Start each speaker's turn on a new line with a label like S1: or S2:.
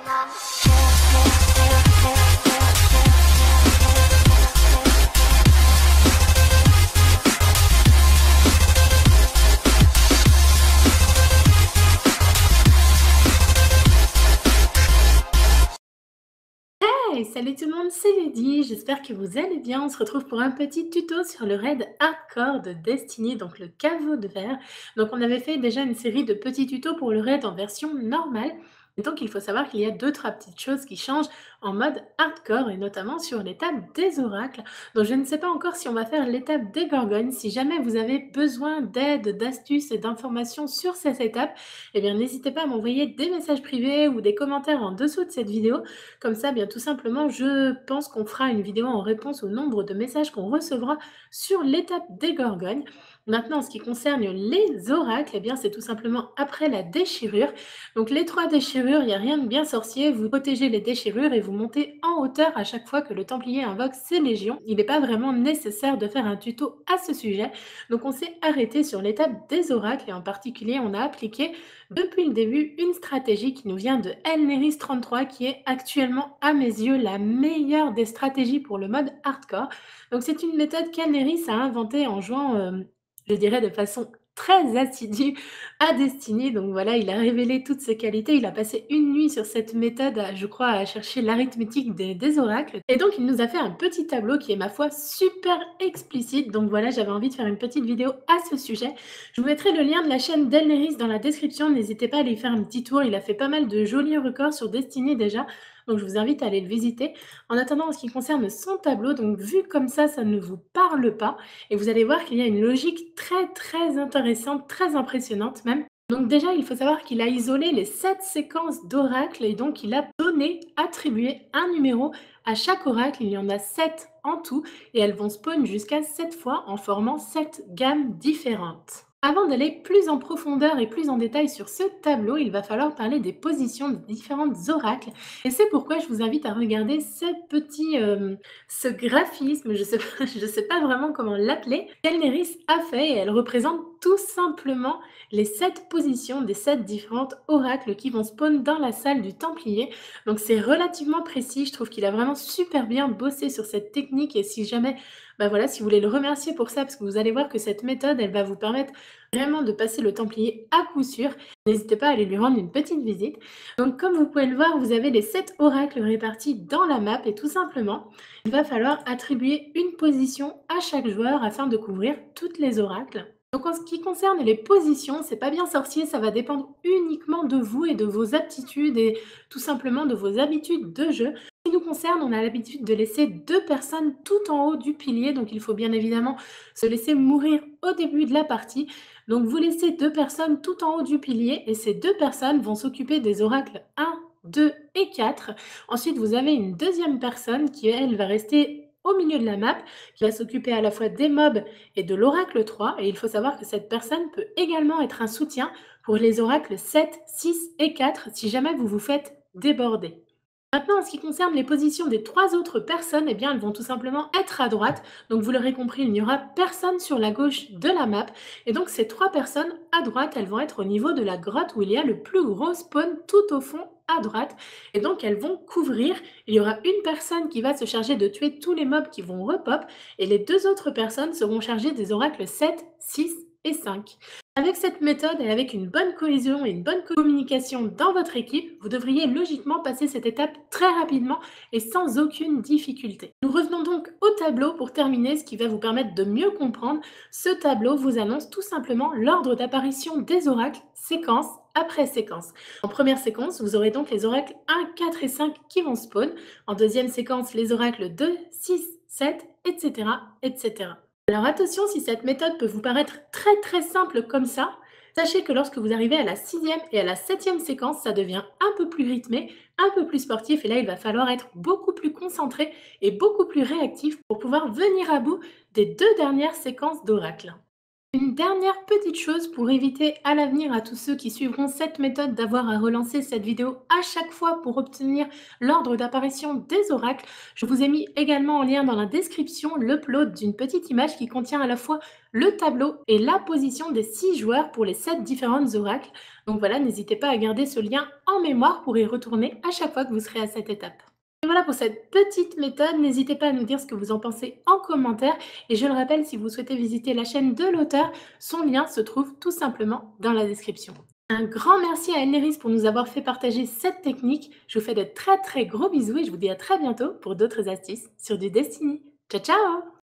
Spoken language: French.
S1: Hey, salut tout le monde, c'est Lydie, j'espère que vous allez bien. On se retrouve pour un petit tuto sur le raid hardcore de Destiny, donc le caveau de verre. Donc on avait fait déjà une série de petits tutos pour le raid en version normale. Et donc il faut savoir qu'il y a 2-3 petites choses qui changent en mode hardcore et notamment sur l'étape des oracles. Donc je ne sais pas encore si on va faire l'étape des gorgones. Si jamais vous avez besoin d'aide, d'astuces et d'informations sur cette étape, eh bien n'hésitez pas à m'envoyer des messages privés ou des commentaires en dessous de cette vidéo. Comme ça, bien tout simplement, je pense qu'on fera une vidéo en réponse au nombre de messages qu'on recevra sur l'étape des gorgones. Maintenant, en ce qui concerne les oracles, eh bien, c'est tout simplement après la déchirure. Donc, les 3 déchirures, il n'y a rien de bien sorcier. Vous protégez les déchirures et vous montez en hauteur à chaque fois que le Templier invoque ses légions. Il n'est pas vraiment nécessaire de faire un tuto à ce sujet. Donc, on s'est arrêté sur l'étape des oracles et en particulier, on a appliqué depuis le début une stratégie qui nous vient de Elneris 33 qui est actuellement à mes yeux la meilleure des stratégies pour le mode hardcore. Donc c'est une méthode qu'Elneris a inventée en jouant, je dirais de façon très assidue à Destiny. Donc voilà, il a révélé toutes ses qualités. Il a passé une nuit sur cette méthode, je crois, à chercher l'arithmétique des oracles. Et donc il nous a fait un petit tableau qui est, ma foi, super explicite. Donc voilà, j'avais envie de faire une petite vidéo à ce sujet. Je vous mettrai le lien de la chaîne d'Elneris dans la description. N'hésitez pas à aller faire un petit tour. Il a fait pas mal de jolis records sur Destiny déjà. Donc je vous invite à aller le visiter. En attendant, en ce qui concerne son tableau, donc vu comme ça ne vous parle pas. Et vous allez voir qu'il y a une logique très intéressante, très impressionnante même. Donc déjà, il faut savoir qu'il a isolé les 7 séquences d'oracles et donc il a donné, attribué un numéro à chaque oracle. Il y en a 7 en tout et elles vont spawn jusqu'à 7 fois en formant 7 gammes différentes. Avant d'aller plus en profondeur et plus en détail sur ce tableau, il va falloir parler des positions des différentes oracles. Et c'est pourquoi je vous invite à regarder ce graphisme, je sais pas vraiment comment l'appeler, qu'Elneris a fait et elle représente tout simplement les 7 positions des 7 différentes oracles qui vont spawn dans la salle du Templier. Donc c'est relativement précis, je trouve qu'il a vraiment super bien bossé sur cette technique et si jamais, voilà, si vous voulez le remercier pour ça, parce que vous allez voir que cette méthode, elle va vous permettre vraiment de passer le Templier à coup sûr, n'hésitez pas à aller lui rendre une petite visite. Donc comme vous pouvez le voir, vous avez les 7 oracles répartis dans la map et tout simplement, il va falloir attribuer une position à chaque joueur afin de couvrir toutes les oracles. Donc en ce qui concerne les positions, c'est pas bien sorcier, ça va dépendre uniquement de vous et de vos aptitudes et tout simplement de vos habitudes de jeu. En ce qui nous concerne, on a l'habitude de laisser 2 personnes tout en haut du pilier, donc il faut bien évidemment se laisser mourir au début de la partie. Donc vous laissez 2 personnes tout en haut du pilier et ces 2 personnes vont s'occuper des oracles 1, 2 et 4. Ensuite, vous avez une deuxième personne qui, elle, va rester au milieu de la map, qui va s'occuper à la fois des mobs et de l'oracle 3. Et il faut savoir que cette personne peut également être un soutien pour les oracles 7, 6 et 4 si jamais vous vous faites déborder. Maintenant, en ce qui concerne les positions des 3 autres personnes, eh bien, elles vont tout simplement être à droite. Donc, vous l'aurez compris, il n'y aura personne sur la gauche de la map. Et donc, ces 3 personnes à droite, elles vont être au niveau de la grotte où il y a le plus gros spawn tout au fond à droite. Et donc, elles vont couvrir. Il y aura une personne qui va se charger de tuer tous les mobs qui vont repop. Et les 2 autres personnes seront chargées des oracles 7, 6 et 5. Avec cette méthode et avec une bonne cohésion et une bonne communication dans votre équipe, vous devriez logiquement passer cette étape très rapidement et sans aucune difficulté. Nous revenons donc au tableau pour terminer, ce qui va vous permettre de mieux comprendre. Ce tableau vous annonce tout simplement l'ordre d'apparition des oracles, séquence après séquence. En première séquence, vous aurez donc les oracles 1, 4 et 5 qui vont spawn. En deuxième séquence, les oracles 2, 6, 7, etc. etc. Alors attention, si cette méthode peut vous paraître très simple comme ça, sachez que lorsque vous arrivez à la 6e et à la 7e séquence, ça devient un peu plus rythmé, un peu plus sportif et là il va falloir être beaucoup plus concentré et beaucoup plus réactif pour pouvoir venir à bout des 2 dernières séquences d'oracle. Une dernière petite chose pour éviter à l'avenir à tous ceux qui suivront cette méthode d'avoir à relancer cette vidéo à chaque fois pour obtenir l'ordre d'apparition des oracles, je vous ai mis également en lien dans la description l'upload d'une petite image qui contient à la fois le tableau et la position des 6 joueurs pour les 7 différentes oracles. Donc voilà, n'hésitez pas à garder ce lien en mémoire pour y retourner à chaque fois que vous serez à cette étape. Et voilà pour cette petite méthode, n'hésitez pas à nous dire ce que vous en pensez en commentaire et je le rappelle, si vous souhaitez visiter la chaîne de l'auteur, son lien se trouve tout simplement dans la description. Un grand merci à Elneris pour nous avoir fait partager cette technique. Je vous fais de très très gros bisous et je vous dis à très bientôt pour d'autres astuces sur du Destiny. Ciao ciao!